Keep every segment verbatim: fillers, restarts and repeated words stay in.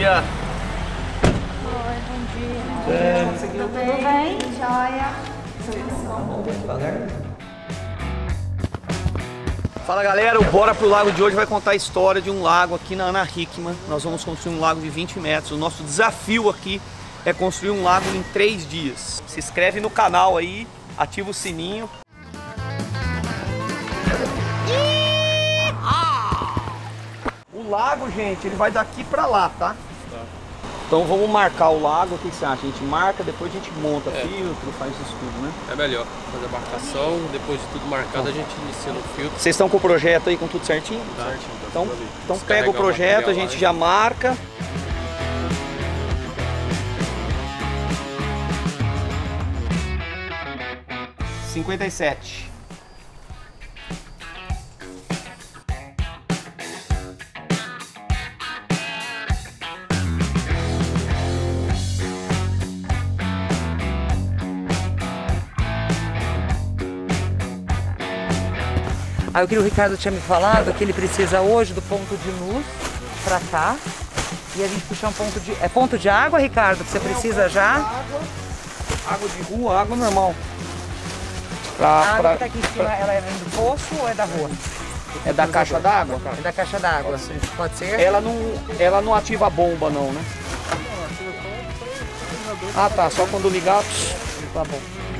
dia. Oi, bom dia. É. Tudo bem? Tudo bem? Joia. Fala galera, o Bora pro Lago de hoje vai contar a história de um lago aqui na Ana Hickman. Nós vamos construir um lago de vinte metros. O nosso desafio aqui é construir um lago em três dias. Se inscreve no canal aí, ativa o sininho. O lago, gente, ele vai daqui pra lá, tá? Então vamos marcar o lago, o que você acha? A gente marca, depois a gente monta é. filtro, faz isso tudo, né? É melhor fazer a marcação, depois de tudo marcado a gente inicia no filtro. Vocês estão com o projeto aí, com tudo certinho? Tá. Certinho, tá então tudo ali. então pega o projeto, o a gente já marca. cinquenta e sete. Aí o que o Ricardo tinha me falado que ele precisa hoje do ponto de luz pra cá e a gente puxar um ponto de... É ponto de água, Ricardo, que você precisa já? Água, água de rua, água normal. Pra, a água pra... que tá aqui em cima, ela é do poço ou é da rua? É da caixa d'água? É da caixa d'água. Pode ser. Pode ser? Ela não, ela não ativa a bomba não, né? Ah tá, só quando ligar, tá bom.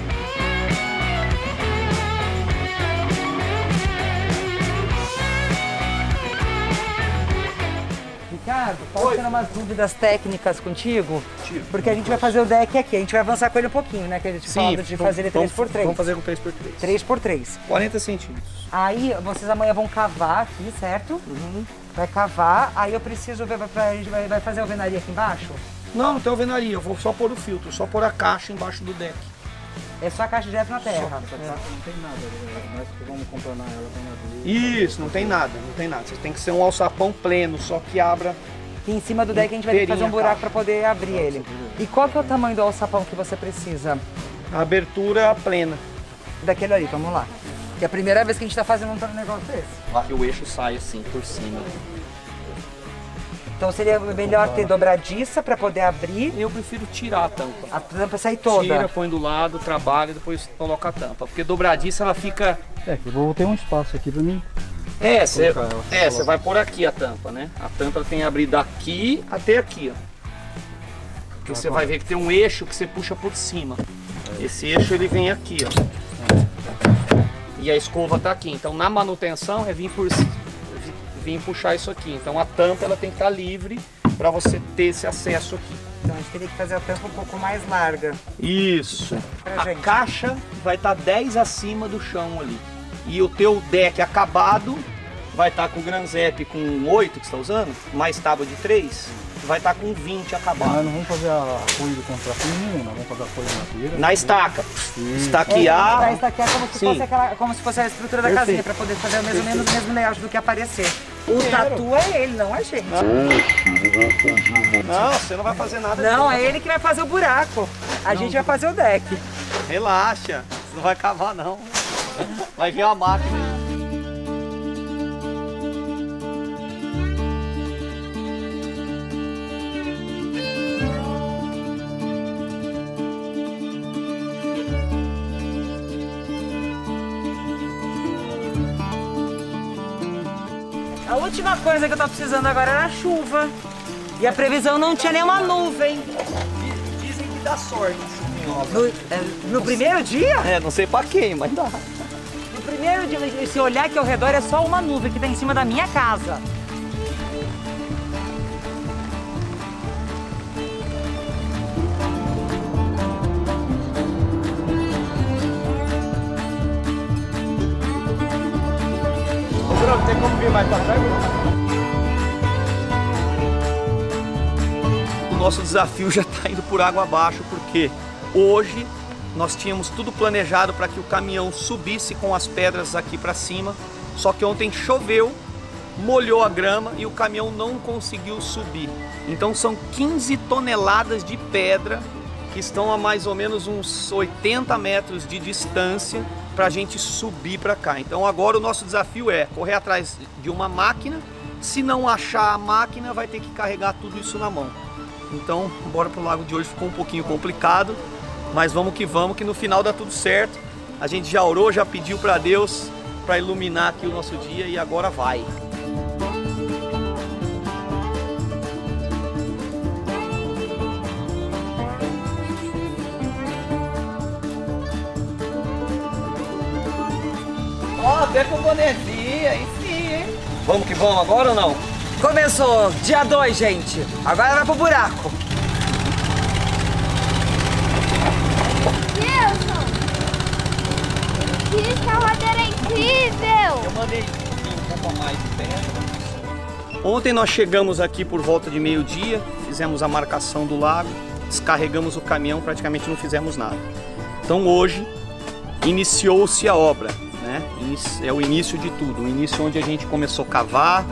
Ricardo, posso Oi. tirar umas dúvidas técnicas contigo? Tiro. Porque a gente vai fazer o deck aqui, a gente vai avançar com ele um pouquinho, né? Que a gente falou de fazer ele três por três. Vamos fazer com três por três. três por três. quarenta centímetros. Aí vocês amanhã vão cavar aqui, certo? Uhum. Vai cavar, aí eu preciso ver, pra, a gente vai, vai fazer a alvenaria aqui embaixo? Não, não tem alvenaria, eu vou só pôr o filtro, só pôr a caixa embaixo do deck. É só a caixa direto na terra. Essa caixa não tem nada, nós que vamos comprar na ela tem Isso, não tem nada, não tem nada. Você tem que ser um alçapão pleno, só que abra. Aqui em cima do deck a gente vai ter que fazer um buraco para poder abrir ele. E qual que é o tamanho do alçapão que você precisa? A abertura plena. Daquele ali, vamos lá. Que é a primeira vez que a gente está fazendo um negócio desse. Que o eixo sai assim, por cima. Então seria melhor ter dobradiça para poder abrir. Eu prefiro tirar a tampa. A tampa sair toda. Tira, põe do lado, trabalha e depois coloca a tampa. Porque dobradiça ela fica... É, que eu vou ter um espaço aqui para mim. É, você é, você vai pôr aqui a tampa, né? A tampa tem que abrir daqui até aqui, ó. Porque você vai ver que tem um eixo que você puxa por cima. Esse eixo ele vem aqui, ó. E a escova tá aqui. Então na manutenção é vir por vir puxar isso aqui. Então a tampa ela tem que estar livre para você ter esse acesso aqui. Então a gente teria que fazer a tampa um pouco mais larga. Isso. Pra A gente. caixa vai estar dez acima do chão ali. E o teu deck acabado vai estar com o Granzep com oito que você está usando, mais tábua de três, vai estar com vinte acabado. Nós não vamos fazer a apoio do contrato nenhum, nós vamos fazer apoio na madeira. Na estaca. Sim. Estaquear. É, estaquear como se Sim. fosse aquela, como se fosse a estrutura da Perfeito. casinha, para poder fazer mais ou menos o mesmo layout do que aparecer. O tatu é ele, não a gente. Não, você não vai fazer nada. Não, é ele que vai fazer o buraco. A gente vai fazer o deck. Relaxa, você não vai cavar não. Vai vir a máquina. A última coisa que eu tô precisando agora era a chuva. E a previsão não tinha nenhuma nuvem. Dizem que dá sorte. No, é, no primeiro dia? É, não sei pra quem, mas dá. No primeiro dia, se olhar aqui ao redor é só uma nuvem que tá em cima da minha casa. Tem como vir mais pra trás? O nosso desafio já está indo por água abaixo, porque hoje nós tínhamos tudo planejado para que o caminhão subisse com as pedras aqui para cima, só que ontem choveu, molhou a grama e o caminhão não conseguiu subir. Então são quinze toneladas de pedra que estão a mais ou menos uns oitenta metros de distância para a gente subir para cá. Então agora o nosso desafio é correr atrás de uma máquina, Se não achar a máquina, vai ter que carregar tudo isso na mão. Então, bora pro lago de hoje, ficou um pouquinho complicado, mas vamos que vamos, que no final dá tudo certo. A gente já orou, já pediu para Deus para iluminar aqui o nosso dia e agora vai. Ó, até com bonezinha, aí sim, hein? Vamos que vamos agora ou não? Começou, dia dois, gente. Agora vai pro buraco. Wilson! Que escavadeira incrível! Eu mandei um pouco a mais de pedra. Ontem nós chegamos aqui por volta de meio-dia, fizemos a marcação do lago, descarregamos o caminhão, praticamente não fizemos nada. Então hoje iniciou-se a obra, né? É o início de tudo, o início onde a gente começou a cavar.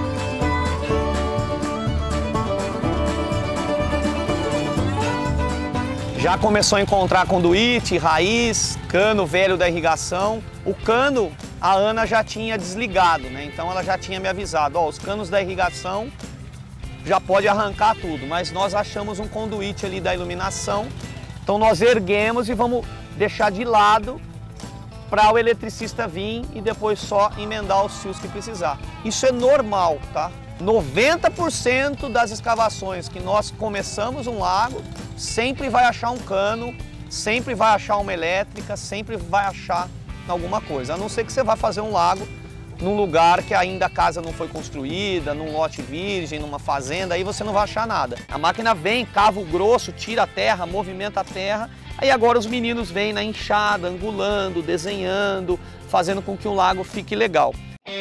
Já começou a encontrar conduíte, raiz, cano velho da irrigação. O cano a Ana já tinha desligado, né? Então ela já tinha me avisado, ó, os canos da irrigação já pode arrancar tudo, mas nós achamos um conduíte ali da iluminação. Então nós erguemos e vamos deixar de lado para o eletricista vir e depois só emendar os fios que precisar. Isso é normal, tá? noventa por cento das escavações que nós começamos um lago, sempre vai achar um cano, sempre vai achar uma elétrica, sempre vai achar alguma coisa. A não ser que você vá fazer um lago num lugar que ainda a casa não foi construída, num lote virgem, numa fazenda, aí você não vai achar nada. A máquina vem, cava o grosso, tira a terra, movimenta a terra, aí agora os meninos vêm na enxada, angulando, desenhando, fazendo com que o lago fique legal.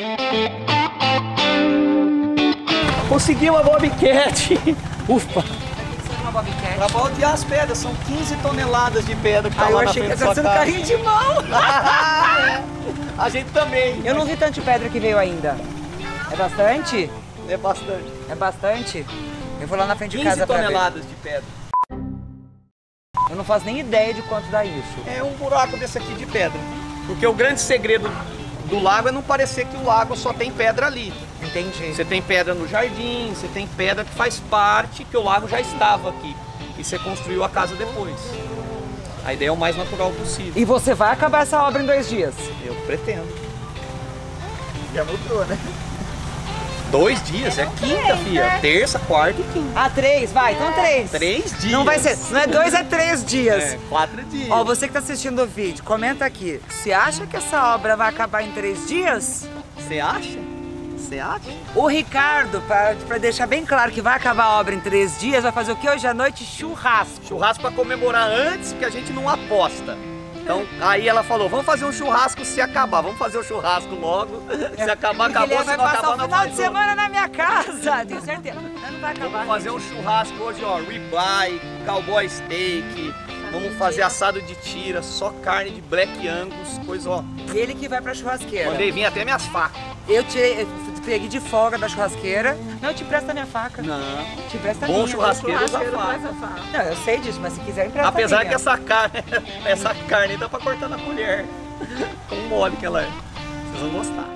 Conseguimos a bobcat! Ufa! Para baldear as pedras, são quinze toneladas de pedra que tá lá na frente da sua casa. Eu achei que ia ser um carrinho de mão! A gente também! Eu não vi tanto de pedra que veio ainda. É bastante? É bastante. É bastante? Eu vou lá na frente de casa pra ver. quinze toneladas de pedra. Eu não faço nem ideia de quanto dá isso. É um buraco desse aqui de pedra. Porque o grande segredo do lago é não parecer que o lago só tem pedra ali. Entendi. Você tem pedra no jardim, você tem pedra que faz parte, que o lago já estava aqui. E você construiu a casa depois. A ideia é o mais natural possível. E você vai acabar essa obra em dois dias? Eu pretendo. Já mudou, né? Dois dias? É quinta, filha. Terça, quarta e quinta. Ah, três? Vai, então três. Três dias. Não vai ser, não é dois, é três dias. É, quatro dias. Ó, você que tá assistindo o vídeo, comenta aqui. Você acha que essa obra vai acabar em três dias? Você acha? Você acha? O Ricardo, pra, pra deixar bem claro que vai acabar a obra em três dias, vai fazer o que hoje à noite? Churrasco. Churrasco pra comemorar antes, porque a gente não aposta. Então, aí ela falou, vamos fazer um churrasco se acabar. Vamos fazer o churrasco logo. Se acabar, Porque acabou. ele Se vai não passar acabar, o não final faz de outro. semana na minha casa, tenho certeza. Mas não vai acabar. Vamos fazer um churrasco hoje, ó, ribeye, cowboy steak. Vamos fazer assado de tira, só carne de black angus, coisa, ó. Ele que vai pra churrasqueira. Mandei vir até minhas facas. Eu tirei, eu peguei de folga da churrasqueira. Não, eu te presto a minha faca. Não. Te presto a Bom minha. churrasqueiro usa churrasqueiro faca. faca. Não, eu sei disso, mas se quiser empresta a Apesar minha. que essa carne, essa carne dá pra cortar na colher. Tão mole que ela é. Vocês vão gostar.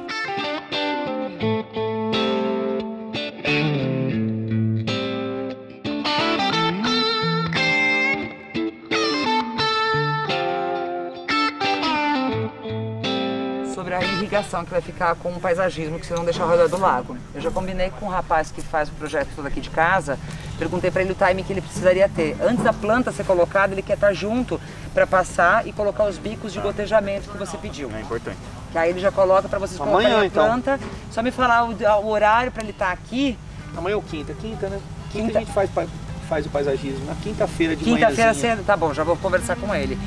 Sobre a irrigação que vai ficar com o paisagismo que você não deixa ao redor do lago. Eu já combinei com o rapaz que faz o projeto todo aqui de casa, perguntei para ele o timing que ele precisaria ter. Antes da planta ser colocada, ele quer estar junto para passar e colocar os bicos de gotejamento que você pediu. É importante. Que aí ele já coloca para vocês Amanhã, colocarem a então. planta. Só me falar o, o horário para ele estar aqui. Amanhã ou quinta? Quinta, né? Quinta, Quinta. a gente faz, faz o paisagismo. Na quinta-feira de Quinta-feira manhãzinha. cedo, tá bom, já vou conversar com ele.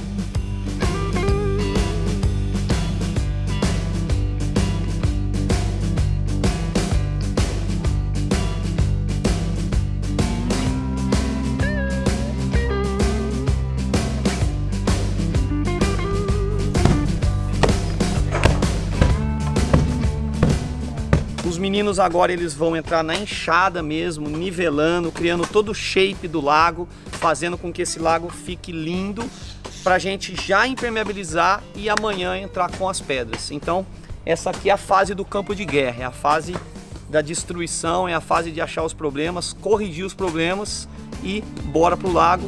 Os meninos agora eles vão entrar na enxada mesmo, nivelando, criando todo o shape do lago, fazendo com que esse lago fique lindo, pra gente já impermeabilizar e amanhã entrar com as pedras. Então, essa aqui é a fase do campo de guerra, é a fase da destruição, é a fase de achar os problemas, corrigir os problemas e bora pro lago.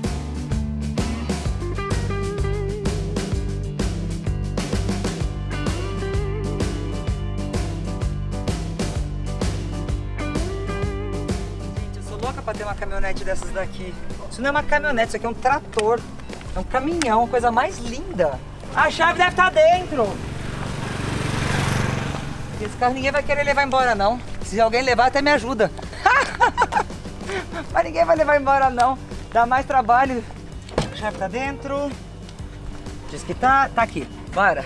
Pra ter uma caminhonete dessas daqui. Isso não é uma caminhonete, isso aqui é um trator. É um caminhão, a coisa mais linda. A chave deve estar dentro. Esse carro ninguém vai querer levar embora, não. Se alguém levar, até me ajuda. Mas ninguém vai levar embora, não. Dá mais trabalho. A chave tá dentro. Diz que tá, tá aqui. Bora.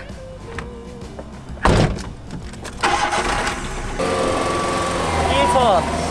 E fotos.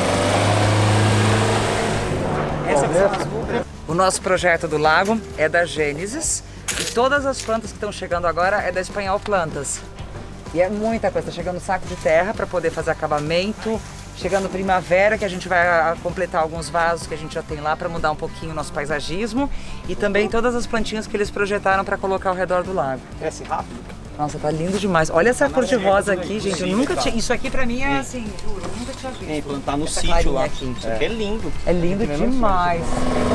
Essas são as rugas. O nosso projeto do lago é da Gênesis e todas as plantas que estão chegando agora é da Espanhol Plantas. E é muita coisa, tá chegando saco de terra para poder fazer acabamento, chegando primavera que a gente vai completar alguns vasos que a gente já tem lá para mudar um pouquinho o nosso paisagismo e também todas as plantinhas que eles projetaram para colocar ao redor do lago. Cresce rápido. Nossa, tá lindo demais. Olha essa cor de rosa aqui, gente. Eu nunca tinha. Isso aqui pra mim é assim, juro, eu nunca tinha visto. É, plantar no Essa sítio lá. aqui. Isso aqui é lindo. É lindo demais.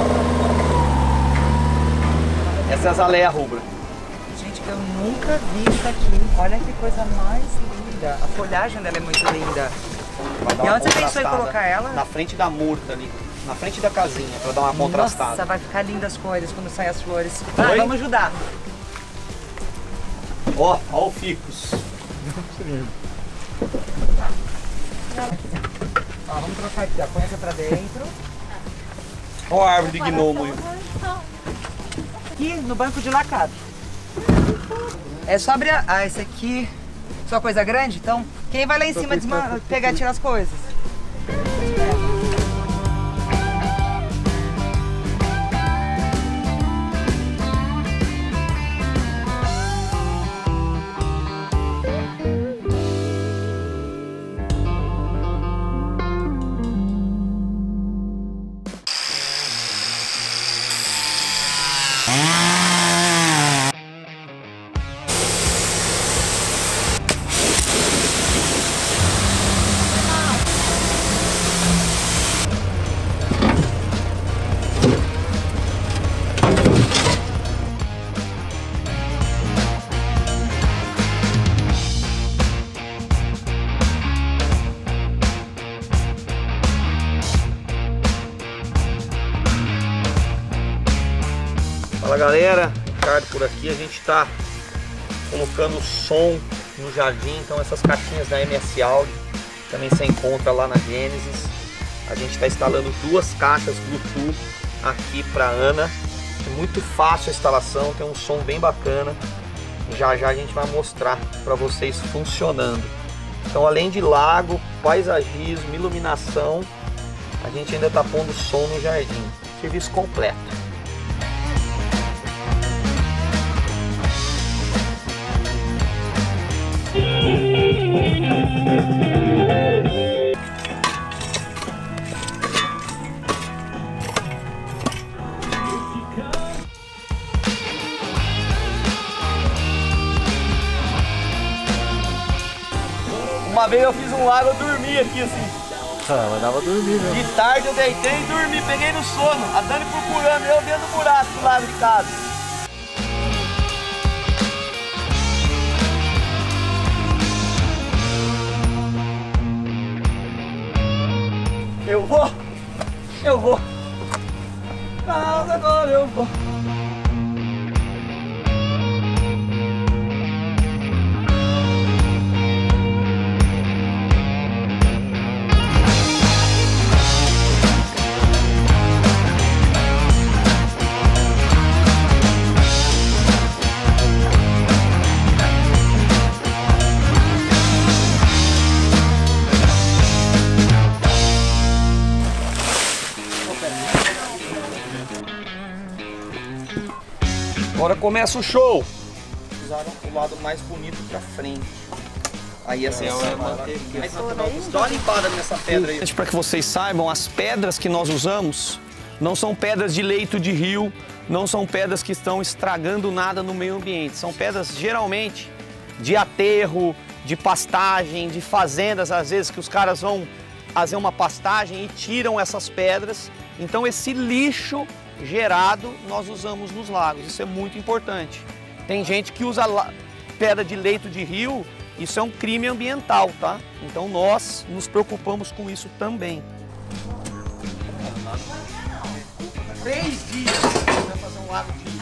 Essa é a azaleia rubra. Gente, eu nunca vi isso aqui. Olha que coisa mais linda. A folhagem dela é muito linda. E onde você pensou em colocar ela? Na frente da murta ali. Na frente da casinha, pra dar uma contrastada. Nossa, vai ficar lindas as cores quando saem as flores. Ah, Oi? vamos ajudar. Ó, ó o ficus. Ó, vamos trocar aqui, ó. Põe essa pra dentro. Ó a árvore de gnomo aí. Aqui no banco de lacado. É só abrir. A... Ah, esse aqui. Só coisa grande? Então, quem vai lá em cima desma... pegar e tirar as coisas? Fala galera, Ricardo por aqui. A gente está colocando som no jardim, então essas caixinhas da M S Audio também você encontra lá na Gênesis. A gente está instalando duas caixas Bluetooth aqui para Ana. É muito fácil a instalação, tem um som bem bacana. Já já a gente vai mostrar para vocês funcionando. Então, além de lago, paisagismo, iluminação, a gente ainda está pondo som no jardim. Serviço completo. Uma vez eu fiz um lago, eu dormi aqui assim. Ah, mas dava dormir, né? De tarde eu deitei e dormi, peguei no sono. A Dani procurando, eu dentro do buraco do lado de casa. Eu vou, eu vou. Mas agora eu vou. Agora começa o show. Usaram o lado mais bonito pra frente. Aí assim, é manter mais natural. Dá uma limpada nessa pedra aí. Para que vocês saibam, as pedras que nós usamos não são pedras de leito de rio, não são pedras que estão estragando nada no meio ambiente. São pedras geralmente de aterro, de pastagem, de fazendas, às vezes que os caras vão fazer uma pastagem e tiram essas pedras. Então esse lixo gerado nós usamos nos lagos, isso é muito importante. Tem gente que usa pedra de leito de rio, isso é um crime ambiental, tá? Então nós nos preocupamos com isso também. Três dias vai fazer um lago de...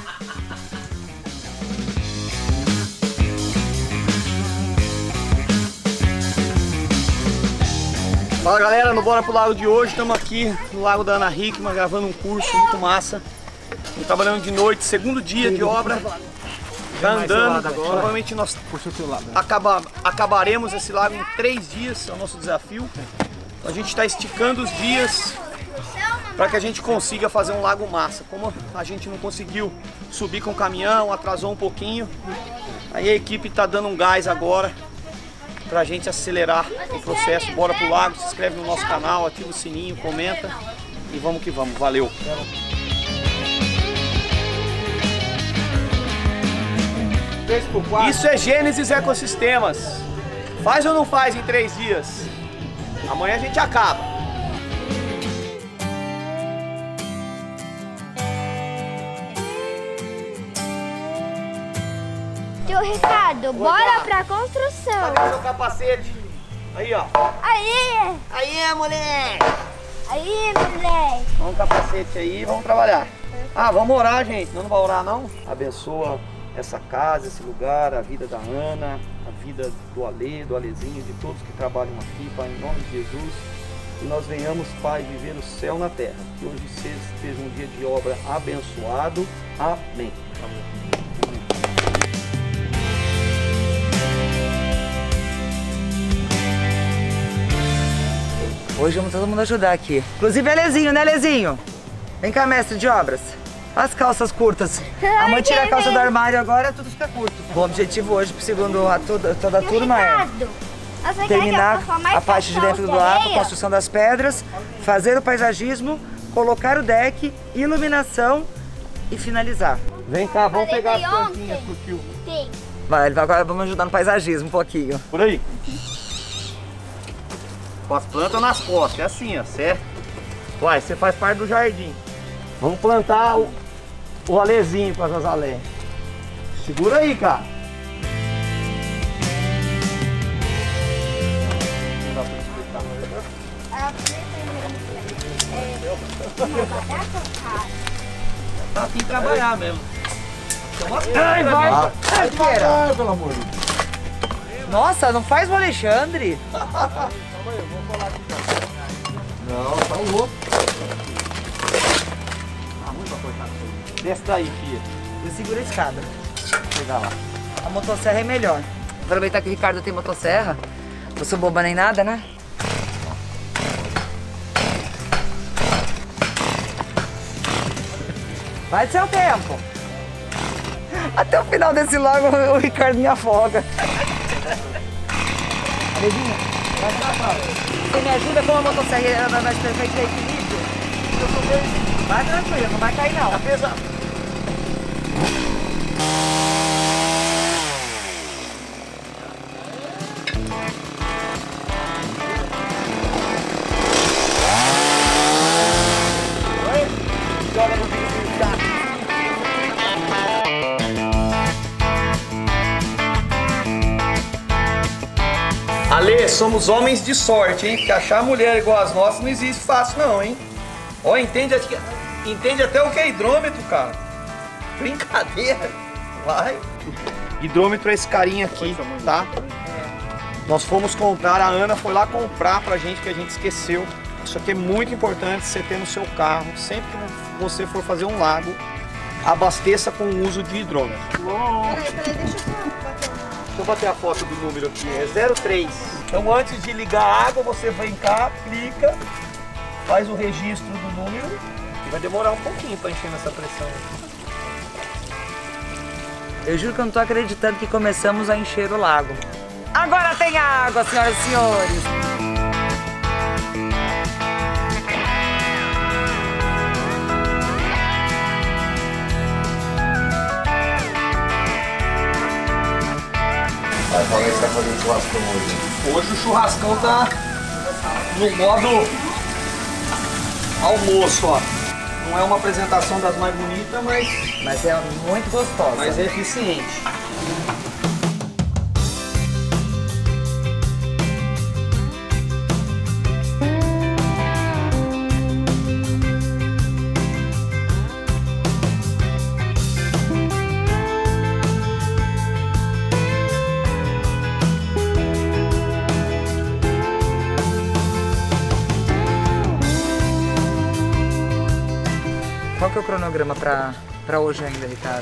Fala galera, no Bora pro Lago de hoje, estamos aqui no Lago da Ana Hickman, gravando um curso muito massa. Estamos trabalhando de noite, segundo dia de obra, já andando. Provavelmente nós acaba, acabaremos esse lago em três dias, é o nosso desafio. A gente está esticando os dias para que a gente consiga fazer um lago massa. Como a gente não conseguiu subir com o caminhão, atrasou um pouquinho, aí a equipe está dando um gás agora pra gente acelerar o processo. Bora pro lago, se inscreve no nosso canal, ativa o sininho, comenta e vamos que vamos. Valeu! Isso é Gênesis Ecossistemas. Faz ou não faz em três dias? Amanhã a gente acaba. Tio Ricardo, bora pra construção. Cadê o seu capacete? Aí, ó. Aí, Aí, moleque. aí, moleque. Vamos um capacete aí, vamos trabalhar. Ah, vamos orar, gente. Não, não vai orar, não? Abençoa essa casa, esse lugar, a vida da Ana, a vida do Alê, do Alezinho, de todos que trabalham aqui, Pai, em nome de Jesus. E nós venhamos, Pai, viver o céu na terra. Que hoje seja um dia de obra abençoado. Amém. Amém. Hoje vamos todo mundo ajudar aqui. Inclusive Alezinho, né, Alezinho? Vem cá, mestre de obras. As calças curtas. A mãe tira a calça do armário agora, tudo fica curto. O objetivo hoje, segundo a toda, toda a turma, é terminar a parte de dentro do lago, construção das pedras, fazer o paisagismo, colocar o deck, iluminação e finalizar. Vem cá, vamos pegar as plantinhas pro tio. Tem. Vai, agora vamos ajudar no paisagismo um pouquinho. Por aí. Com as plantas nas costas, é assim, ó, certo? Uai, você faz parte do jardim. Vamos plantar o, o alezinho com as azalé. Segura aí, cara. Não dá pra explicar. Tá afim de trabalhar mesmo. Ai, vai! Ah, Vai devagar, pelo amor de Deus. Nossa, não faz o Alexandre? Não, tá louco. Desce daí, filha. Eu seguro a escada. Vou pegar lá. A motosserra é melhor. Aproveitar que o Ricardo tem motosserra. Não sou boba nem nada, né? Vai do seu tempo. Até o final desse lago o Ricardo me afoga. Alezinho, vai cá, Paulo. Você me ajuda com a motosserra vai mais perfeito equilíbrio? Eu sou bem... Vai tranquilo, não vai cair não. Tá pesado. Joga no vídeo, tá? Ale, somos homens de sorte, hein? Porque achar mulher igual as nossas não existe fácil não, hein? Ó, entende, entende até o que é hidrômetro, cara. Brincadeira. Vai. Hidrômetro é esse carinha aqui, tá? Nós fomos comprar, a Ana foi lá comprar pra gente, que a gente esqueceu. Isso aqui é muito importante você ter no seu carro. Sempre que você for fazer um lago, abasteça com o uso de hidrômetro. Peraí, peraí, deixa eu bater. Deixa eu bater a foto do número aqui, é zero três. Então antes de ligar a água, você vem cá, clica, faz o registro do número e vai demorar um pouquinho para encher nessa pressão. Eu juro que eu não tô acreditando que começamos a encher o lago. Agora tem água, senhoras e senhores! Vai, fala aí que você vai fazer churrascão hoje. Hoje o churrascão tá no modo almoço, ó. Não é uma apresentação das mais bonitas, mas, Mas é muito gostosa. mas é eficiente. Qual que é o cronograma pra, pra hoje ainda, Ricardo?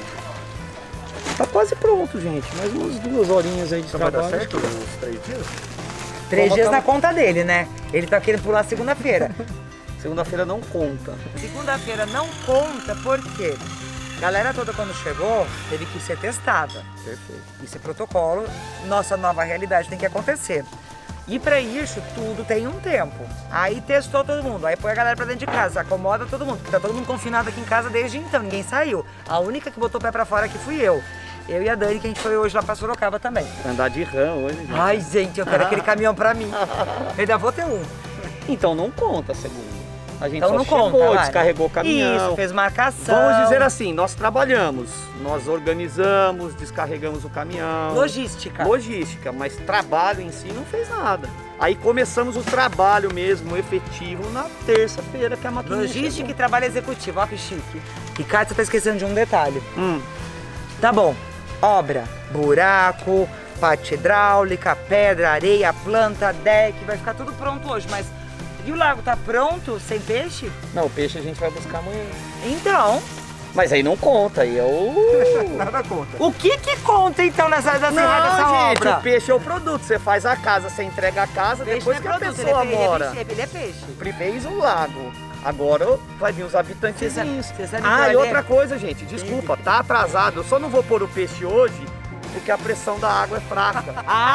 Tá quase pronto, gente. Mais umas duas horinhas aí de Então vai trabalho. dar certo uns três dias? Três Vamos dias na acabar- conta dele, né? Ele tá querendo pular segunda-feira. Segunda-feira não conta. Segunda-feira não conta porque a galera toda quando chegou teve que ser testada. Perfeito. Isso é protocolo, nossa nova realidade tem que acontecer. E pra isso, tudo tem um tempo. Aí testou todo mundo, aí põe a galera pra dentro de casa, acomoda todo mundo, porque tá todo mundo confinado aqui em casa desde então, ninguém saiu. A única que botou o pé pra fora aqui fui eu. Eu e a Dani, que a gente foi hoje lá pra Sorocaba também. Vai andar de rã hoje, gente. Ai, gente, eu quero aquele caminhão pra mim. Eu ainda vou ter um. Então não conta a segunda. A gente Então só não chegou, conta, vai. descarregou o caminhão. Isso, fez marcação. Vamos dizer assim, nós trabalhamos, nós organizamos, descarregamos o caminhão. Logística. Logística, mas trabalho em si não fez nada. Aí começamos o trabalho mesmo, efetivo, na terça-feira, que a máquina Logística chegou. e trabalho executivo, ó que chique. Ricardo, você tá esquecendo de um detalhe. Hum, Tá bom, obra, buraco, parte hidráulica, pedra, areia, planta, deck, vai ficar tudo pronto hoje, mas e o lago tá pronto, sem peixe? não, o peixe a gente vai buscar amanhã. Então, Mas aí não conta, aí é o... Nada conta. o que que conta então nessa, nessa, Não, nessa gente, obra? o peixe é o produto. Você faz a casa, você entrega a casa, Peixe depois não que é a produto, pessoa ele é, mora. Ele é peixe, ele é peixe. Fez o lago. Agora vai vir os habitantes. Você sabe- você sabe Ah, qual e é? outra coisa, gente, desculpa, tá atrasado. Eu só não vou pôr o peixe hoje porque a pressão da água é fraca.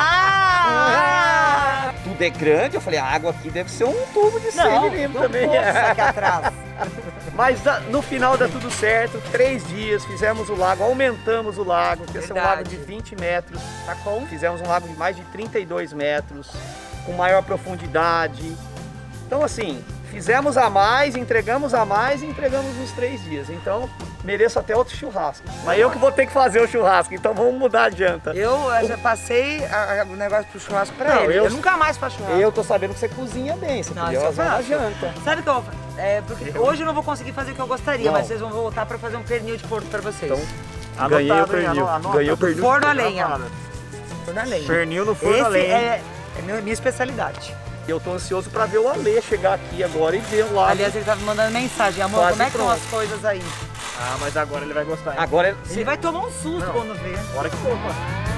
Ah! Tudo é grande, eu falei, a água aqui deve ser um tubo de Não, semi-limpo não também. posso aqui atrás. Mas ah, no final dá tudo certo, três dias, fizemos o lago, aumentamos o lago, que esse é um lago Verdade. de vinte metros. Tá com? Fizemos um lago de mais de trinta e dois metros, com maior profundidade. Então assim, fizemos a mais, entregamos a mais e entregamos nos três dias. Então, mereço até outro churrasco. Mas eu que vou ter que fazer o churrasco, então vamos mudar a janta. Eu eh, já passei a- a- o negócio pro churrasco pra Não, ele. Eu, eu- nunca mais faço churrasco. Eu tô sabendo que você cozinha bem, você Não, podia isso eu fazer uma faço. janta. Sabe o que eu vou fazer? É, porque hoje eu não vou conseguir fazer o que eu gostaria, Não. mas vocês vão voltar pra fazer um pernil de porco pra vocês. Então, ganhei o Anotado, hein? pernil. Anota. Ganhei o pernil. Forno a lenha. Forno a lenha. Pernil no forno Esse a lenha. é, é minha, minha especialidade. Eu tô ansioso pra ver o Alê chegar aqui agora e ver o lago. Aliás, ele tava me mandando mensagem. Amor, Quase como é que estão pronto. as coisas aí? Ah, mas agora ele vai gostar, hein? Agora Ele vai tomar um susto Não. quando vê. Hora que for, mano.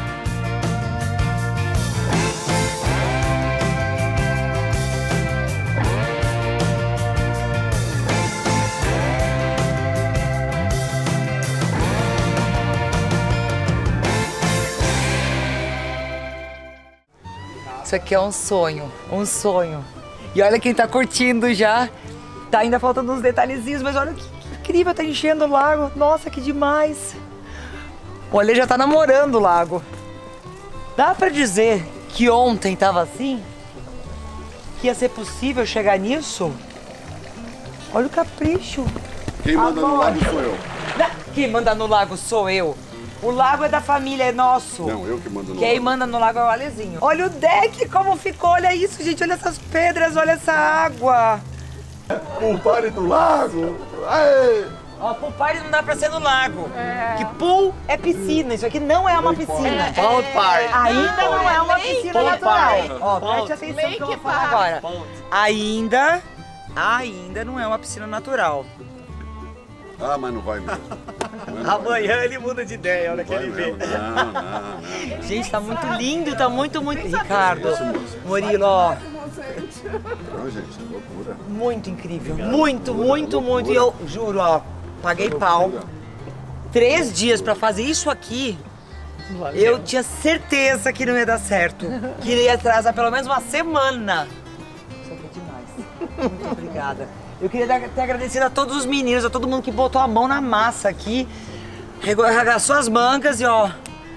Isso aqui é um sonho, um sonho. E olha quem tá curtindo já. Tá ainda faltando uns detalhezinhos, mas olha que incrível, tá enchendo o lago. Nossa, que demais. O Ale já tá namorando o lago. Dá pra dizer que ontem tava assim? Que ia ser possível chegar nisso? Olha o capricho. Quem manda no lago sou eu. Quem manda no lago sou eu. O lago é da família, é nosso. Não, eu que mando no Quem lago. manda no lago é o Alezinho. Olha o deck, como ficou. Olha isso, gente. Olha essas pedras, olha essa água. Pulpare do lago. Aê! Ó, pool party não dá pra ser no lago. Que pool é piscina. Isso aqui não é uma piscina. Pound party. Ainda não é uma piscina Pool natural. party. Ó, Pound. preste atenção no que eu vou falar agora. Ainda, ainda não é uma piscina natural. Ah, mas não vai mesmo. Mas não vai Amanhã ele muda de ideia, olha que Vai ele vê. mesmo. Não, não, não. Gente, tá muito lindo, tá muito, muito... Ricardo, Isso mesmo. Murilo, ó. Não, gente, é loucura. Muito incrível. Muito, muito, muito. E eu juro, ó, paguei pau. Três dias pra fazer isso aqui. Eu tinha certeza que não ia dar certo. Que ia atrasar pelo menos uma semana. Isso foi demais. Muito obrigada. Eu queria dar- ter agradecido a todos os meninos, a todo mundo que botou a mão na massa aqui. Rego- Arregaçou as mangas e ó,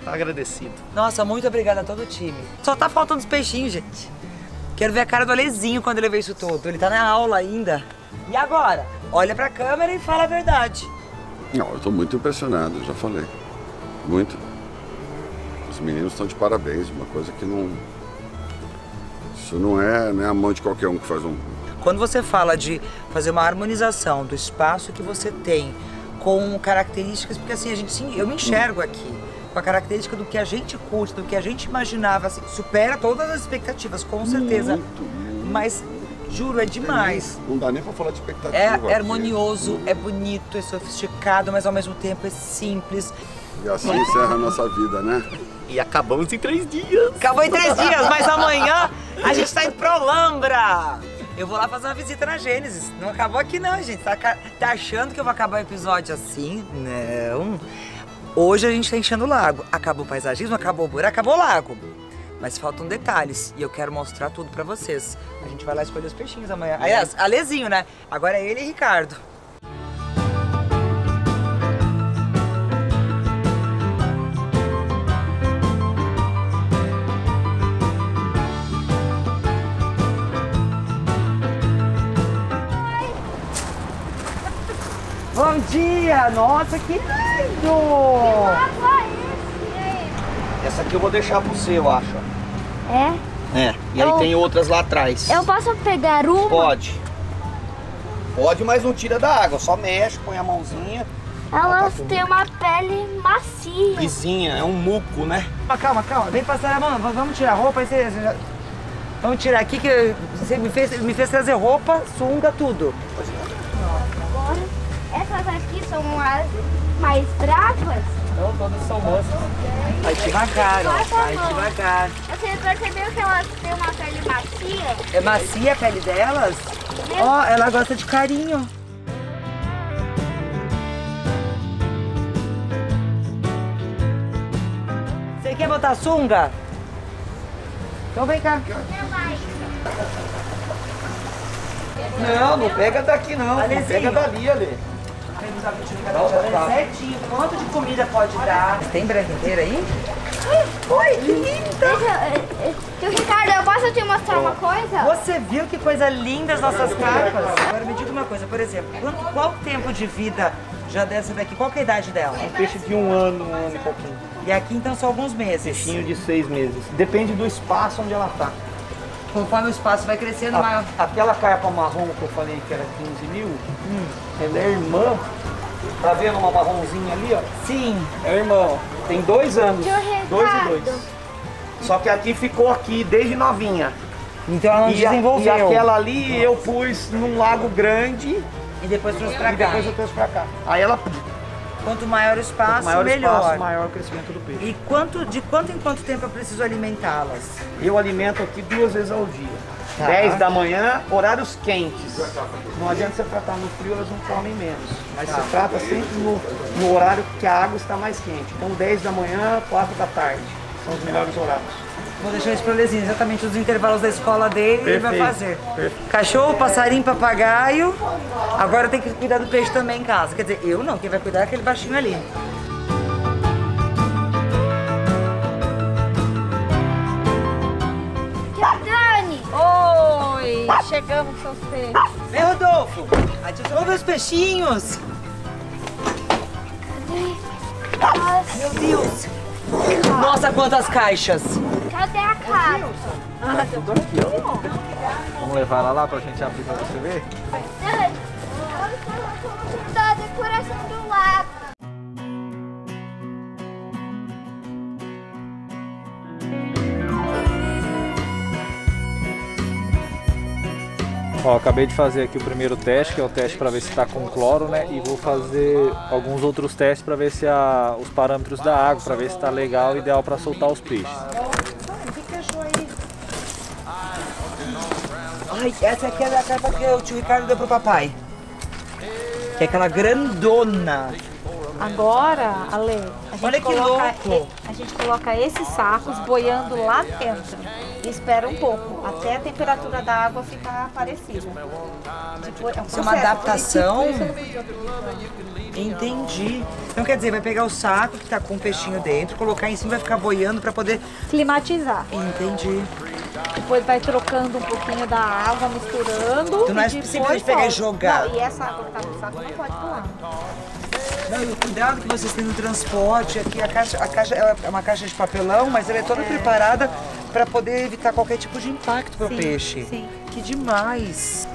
tá agradecido. Nossa, muito obrigada a todo o time. Só tá faltando os peixinhos, gente. Quero ver a cara do Alezinho quando ele vê isso tudo. Ele tá na aula ainda. E agora? Olha pra câmera e fala a verdade. Não, eu tô muito impressionado, já falei. Muito. Os meninos estão de parabéns, uma coisa que não... Isso não é, não é a mão de qualquer um que faz um... Quando você fala de fazer uma harmonização do espaço que você tem com características, porque assim, a gente, sim, eu me enxergo aqui com a característica do que a gente curte, do que a gente imaginava, assim, supera todas as expectativas, com certeza. Muito, muito. Mas, juro, é demais. Não dá nem pra falar de expectativa. É aqui. harmonioso, é bonito, é sofisticado, mas ao mesmo tempo é simples. E assim encerra a nossa vida, né? E acabamos em três dias. Acabou em três dias, mas amanhã a gente tá indo pro Olambra. Eu vou lá fazer uma visita na Gênesis. Não acabou aqui não, gente. Tá, tá achando que eu vou acabar o episódio assim? Não. Hoje a gente tá enchendo o lago. Acabou o paisagismo, acabou o buraco, acabou o lago. Mas faltam detalhes e eu quero mostrar tudo pra vocês. A gente vai lá escolher os peixinhos amanhã. Aliás, Alezinho, né? Agora é ele e Ricardo. Bom dia! Nossa, que lindo! Essa aqui eu vou deixar pro você, eu acho. É? É. E aí Eu- tem outras lá atrás. Eu posso pegar uma? Pode. Pode, mas não tira da água. Só mexe, põe a mãozinha. Elas têm uma pele macia. Lisinha, é um muco, né? Calma, calma, calma. Vem passar a mão. Vamos tirar a roupa. Aí você, você já- Vamos tirar aqui que você me fez, me fez trazer roupa, sunga, tudo. Agora, essas aqui são as mais bravas. Não, todas são moças. Vai devagar, ó. Passa a Vai mão. devagar. Você percebeu que elas têm uma pele macia? É macia a pele delas? Ó, ela gosta de carinho. Você quer botar sunga? Então vem cá. Não, não pega daqui não. Não Alezinho. pega dali, Ale. Certinho, quanto de comida pode dar? Tem branca inteira aí? Oi, que linda! Deixa, eh, eh, tio Ricardo, eu posso te mostrar uma coisa? Você viu que coisa linda as nossas carpas? Agora me diga uma coisa, por exemplo, quanto, qual o tempo de vida já dessa daqui? Qual que é a idade dela? Um peixe de um ano, um ano e pouquinho. E aqui então são alguns meses. Peixinho de seis meses. Depende do espaço onde ela tá. Conforme o espaço vai crescendo, maior. A, aquela carpa marrom que eu falei que era quinze mil, hum, ela é irmã. Tá vendo uma marronzinha ali, ó? Sim. É irmão. Tem dois anos. Tio Ricardo. Dois e dois. Só que aqui ficou aqui desde novinha. Então ela não E, a, desenvolveu. e aquela ali eu pus num lago grande E depois trouxe pra e cá. depois eu trouxe pra cá. Aí ela, Quanto maior o espaço, quanto maior o melhor. espaço, maior o crescimento do peixe. E quanto, de quanto em quanto tempo eu preciso alimentá-las? Eu alimento aqui duas vezes ao dia. Tá. dez da manhã, horários quentes. Não adianta você tratar no frio, elas não comem menos. Mas Tá. você trata sempre no, no horário que a água está mais quente. Então dez da manhã, quatro da tarde. São os melhores horários. Vou deixar isso pro Lezinho, exatamente os intervalos da escola dele, ele vai Perfeito, fazer. Cachorro, passarinho, papagaio. Agora tem que cuidar do peixe também em casa. Quer dizer, eu não, quem vai cuidar é aquele baixinho ali. Tia Dani. Oi, chegamos com seus peixes. Vem, Rodolfo. Vamos ver os peixinhos. Nossa, Meu Deus. Nossa, quantas caixas. cadê a casa? Vamos levar ela lá pra gente abrir pra você ver? Dani, olha como tá a decoração do lago. Ó, acabei de fazer aqui o primeiro teste, que é o teste para ver se está com cloro, né? E vou fazer alguns outros testes para ver se a, os parâmetros da água, para ver se está legal, ideal para soltar os peixes. O que que achou aí? Ai, essa aqui é a carpa que o tio Ricardo deu pro papai. Que é aquela grandona. Agora, Ale, a gente, Olha que coloca, louco. a gente coloca esses sacos boiando lá dentro. e espera um pouco, até a temperatura da água ficar parecida. Depois, é um Isso é uma processo, adaptação? por isso eu não podia utilizar. Entendi. Então quer dizer, vai pegar o saco que tá com o peixinho dentro, colocar em cima e vai ficar boiando pra poder... Climatizar. Entendi. Depois vai trocando um pouquinho da água, misturando. Então não é e depois simplesmente pegar e volta. jogar. Não, e essa água que tá no saco não pode pular. Não, e o cuidado que vocês têm no transporte, aqui a caixa, a caixa é uma caixa de papelão, mas ela é toda preparada para poder evitar qualquer tipo de impacto para o Sim, peixe. sim. Que demais!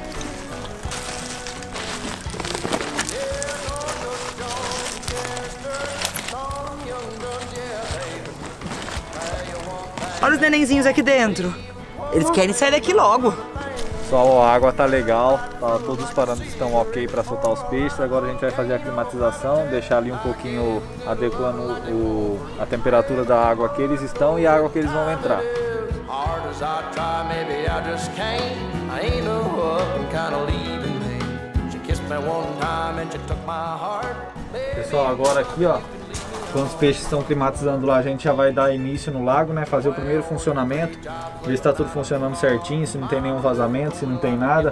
Olha os nenenzinhos aqui dentro. Eles querem sair daqui logo. Pessoal, a água tá legal, tá, todos os parâmetros estão ok para soltar os peixes. Agora a gente vai fazer a climatização, deixar ali um pouquinho adequando o, a temperatura da água que eles estão e a água que eles vão entrar. Pessoal, agora aqui ó, quando os peixes estão climatizando lá, a gente já vai dar início no lago, né? Fazer o primeiro funcionamento, ver se está tudo funcionando certinho, se não tem nenhum vazamento, se não tem nada.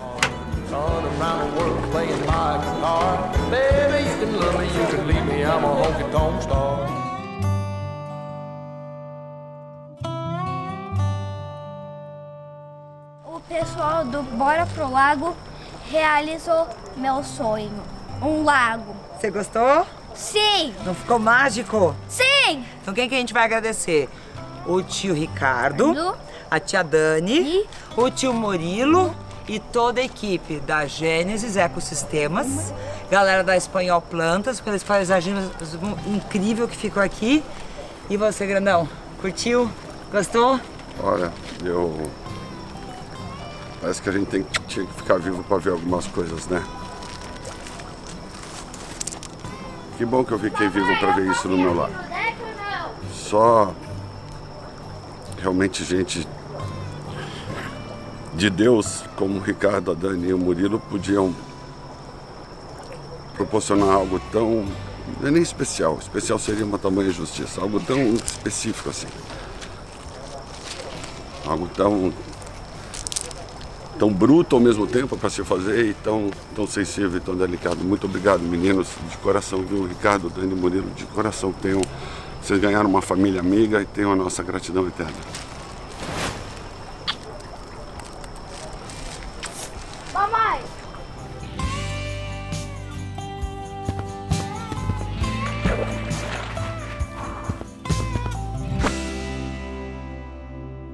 O pessoal do Bora Pro Lago realizou meu sonho, um lago. Você gostou? Sim! Não ficou mágico? Sim! Então quem que a gente vai agradecer? O tio Ricardo, Ricardo, a tia Dani, e o tio Murilo e toda a equipe da Gênesis Ecossistemas, galera da Espanhol Plantas, pelos paisagismo incrível que ficou aqui. E você, grandão, curtiu? Gostou? Olha, eu... Parece que a gente tem, tinha que ficar vivo para ver algumas coisas, né? Que bom que eu fiquei vivo para ver isso no meu lar. Só realmente gente de Deus, como o Ricardo, a Dani e o Murilo, podiam proporcionar algo tão... Não é nem especial, especial seria uma tamanha justiça, algo tão específico assim. Algo tão, tão bruto ao mesmo tempo para se fazer e tão, tão sensível e tão delicado. Muito obrigado, meninos, de coração, viu? Ricardo, Dani e Murilo, de coração, tenham, vocês ganharam uma família amiga e tenham a nossa gratidão eterna.